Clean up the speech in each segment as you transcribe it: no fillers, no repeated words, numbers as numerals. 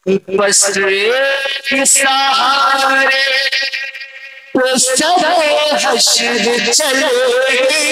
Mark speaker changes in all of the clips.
Speaker 1: बस एक सहारे पे सरे हश्र चलेगी,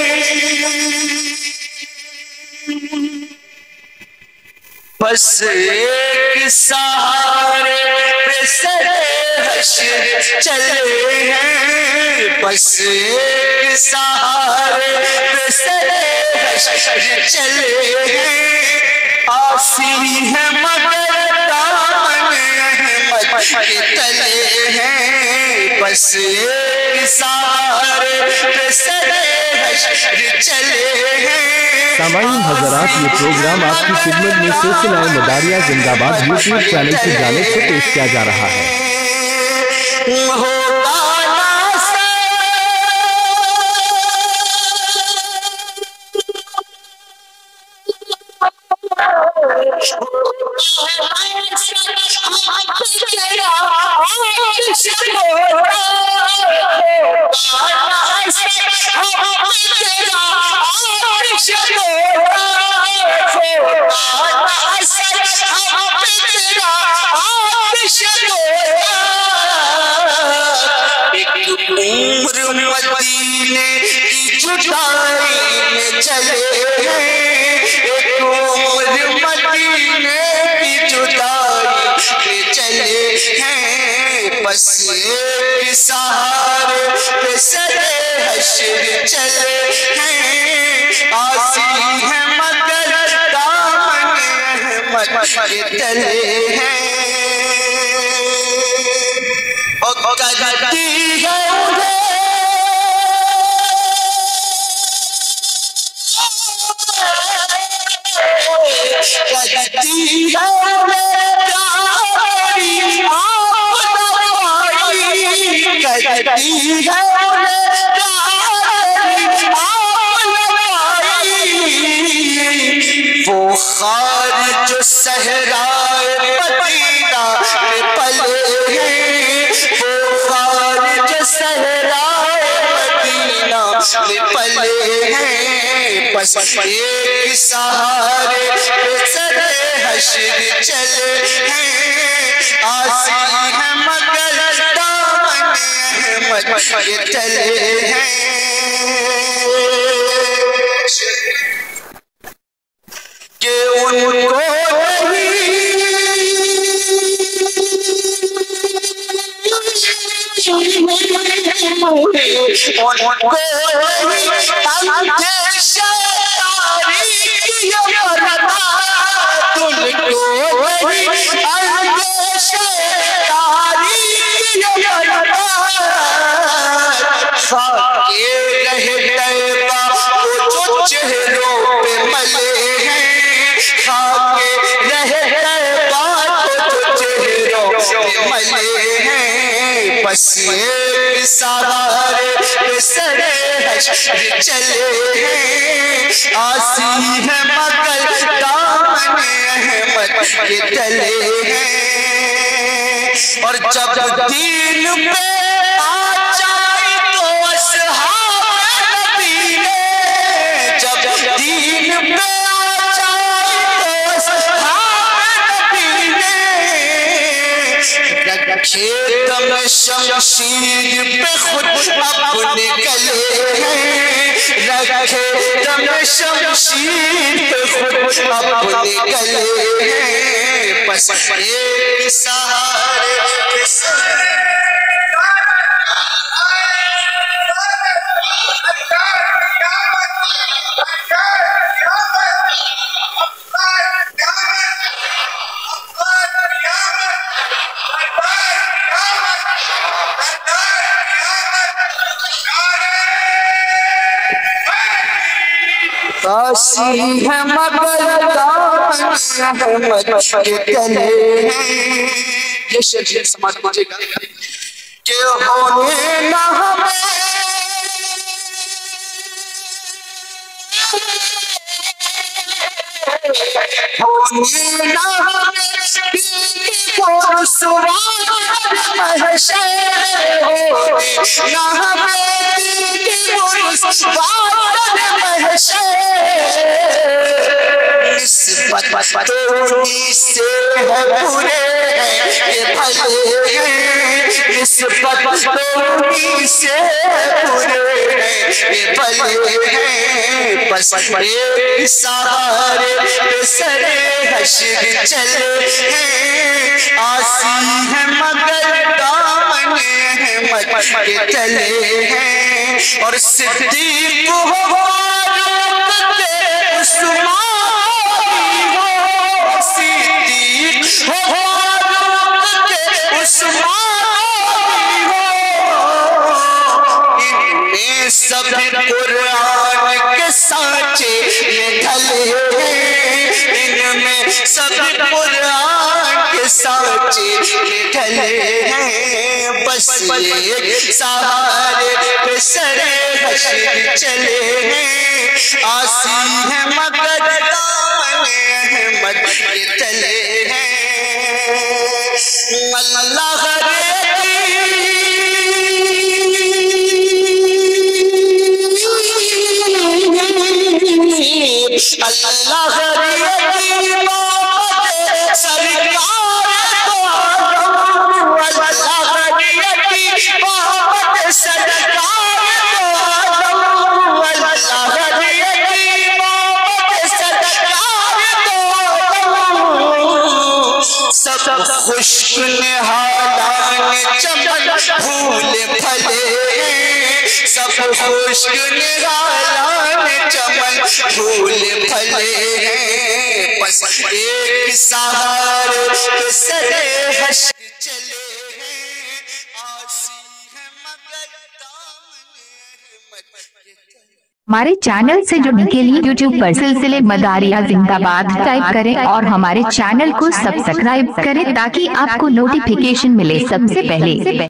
Speaker 1: बस एक सहारे पे सरे हश्र चले हैं, बस एक सहारे पे सरे हश्र चले हैं। आसी है मगर दामन अहमद के तले हैं, बस एक सहारे पे सरे हश्र चले हैं।
Speaker 2: सामाईन हज़रात, ये प्रोग्राम आपकी खिदमत में सिलसिला मदारिया जिंदाबाद यूट्यूब चैनल की जानिब से पेश किया जा रहा है।
Speaker 1: मदीने की जुदाई में चले हैं, एक उम्र मदीने की जुदाई में चले हैं, बस एक सहारे पे सरे हश्र चले हैं। आसी है मगर दामन अहमद के तले हैं, और करती है करती है वो खार जो सहराए मदीना में पले हैं, वो खार जो सहराए मदीना में पले हैं, बस एक सहारे पे सरे हश्र चले हैं। आसी है मगर दामन अहमद के तले हैं, कि उनको चेहरों पे मले हैं, खाके रहे बात तो चेहरों पे मले हैं, बस एक सहारे पे सरे हश्र चले हैं। आसी है मगर दामन अहमद के तले हैं, और जब दीन पे आ जाए तो अस्हाब नबी ने, जब दीन पे आ जाए तो अस्हाब नबी ने, रखे दम शमशीर पे खुद अपने गले हैं, रखे दम शमशीर पे खुद अपने गले हैं, बस एक सहारे पे सरे आसी है मगर दामन अहमद के तले हैं। ये शेर समाज लीजिएगा कि होने ना हमें होने ना हमें निस्बत तोड़ी से है बुरे भले हैं, निस्बत तो से बुरे हैं, ये भले हैं, बस एक सहारे पे सरे हश्र चले हैं, आसी है मगर दामन अहमद के तले हैं, और सिद्दीक हो सब कुरान के साचे ये ढले हैं, इनमें सब कुरान के साचे ये ढले हैं, बस एक सहारे पे सरे हश्र चले हैं, आसी है मगर दामन अहमद के तले हैं। अल्लाह अल्लाह सब खुश्क निहालान चमन फूल फले, सब खुश्क निहालान चमन फूल फले हैं, बस एक सहारे पे सरे हश्र चले हैं, आसी है मगर दामन अहमद।
Speaker 3: हमारे चैनल से जुड़ने के लिए YouTube पर सिलसिले मदारिया जिंदाबाद टाइप करें और हमारे चैनल को सब्सक्राइब करें ताकि आपको नोटिफिकेशन मिले सबसे पहले।